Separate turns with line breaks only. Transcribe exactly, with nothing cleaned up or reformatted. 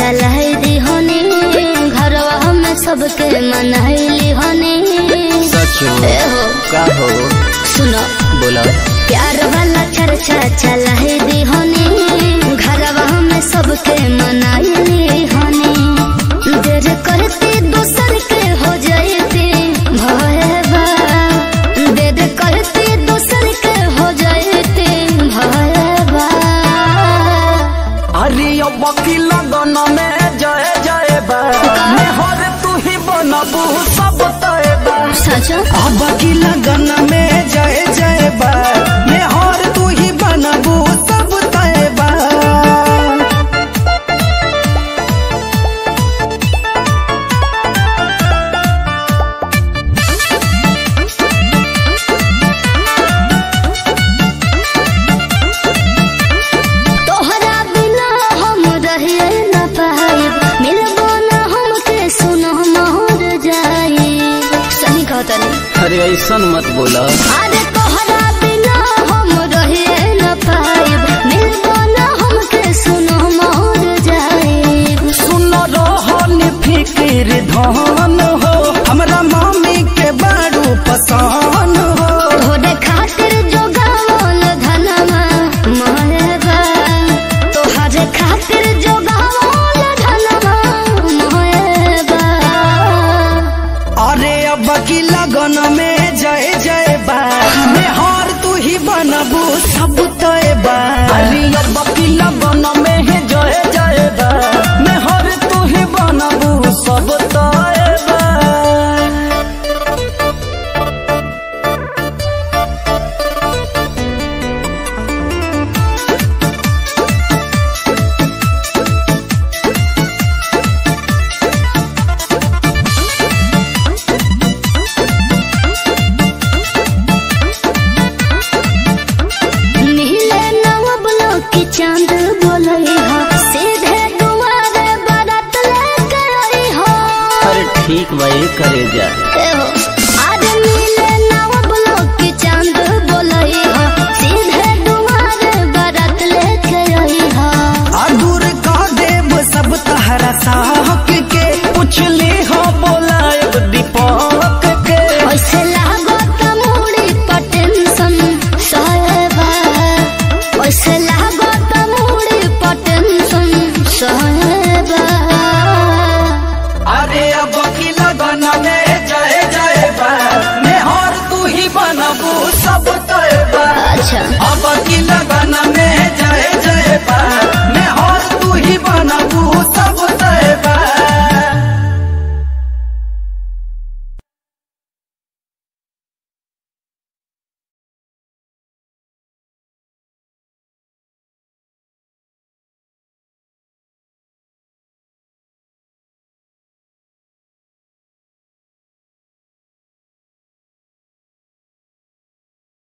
चलाई दी होनी घरवा में सबके मनाइली होनी।
सचो
हो
का हो
सुनो
बोला
प्यार वाला चर्चा चलाई दी होनी घरवा में सबके मनाइली होनी। देर करती दूसर के हो जाती भयबा देर करती दूसर के हो जाती भयबा।
अरे बाकी लगन में जय जय बा हर तू ही बनबू सब तय बा।
सचो
बाकी लगन में जय जय बा हर तू ही बनबू सब तय बा।
तोहरा बिना हम रहिए न पाइब मिलबो न हमके सुनो मोर जाई। सही कहता नहीं
अरे ऐसा मत बोला।
अरे तोहरा बिना हम रहिए न पाइब मिलबो न हमके सुनो मोर जाई।
सुनो रोहन फिक्र धन हो हमरा मामी के बारू पसान हो।
तोहरे खातिर जो गावल धनमा मोहबा तोहरे खातिर जो गावल धनमा मोहबा।
अरे अब की लगन में जय जय बा हर तू ही बनबू सब तय बा। अरे अब की लगन में जय जय बा हर तू ही बनबू सब तय बा।
नीले नवबलो की चांद बोलई हो सीधे दुआरे बारात लेके आई हो।
अरे ठीक भाई करे जा।
ए हो आज नीले नवबलो की चांद बोलई हो सीधे दुआरे बारात लेके आई हो।
दूर का देव सब तहरा साहक के पूछ ले